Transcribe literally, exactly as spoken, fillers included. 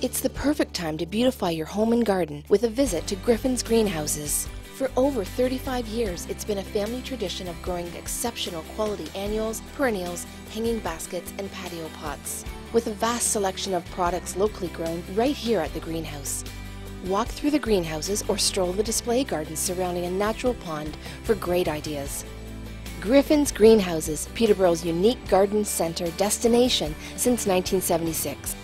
It's the perfect time to beautify your home and garden with a visit to Griffin's greenhouses. For over thirty-five years, it's been a family tradition of growing exceptional quality annuals, perennials, hanging baskets, and patio pots, with a vast selection of products locally grown right here at the greenhouse. Walk through the greenhouses or stroll the display gardens surrounding a natural pond for great ideas. Griffin's Greenhouses, Peterborough's unique garden center destination since nineteen seventy-six.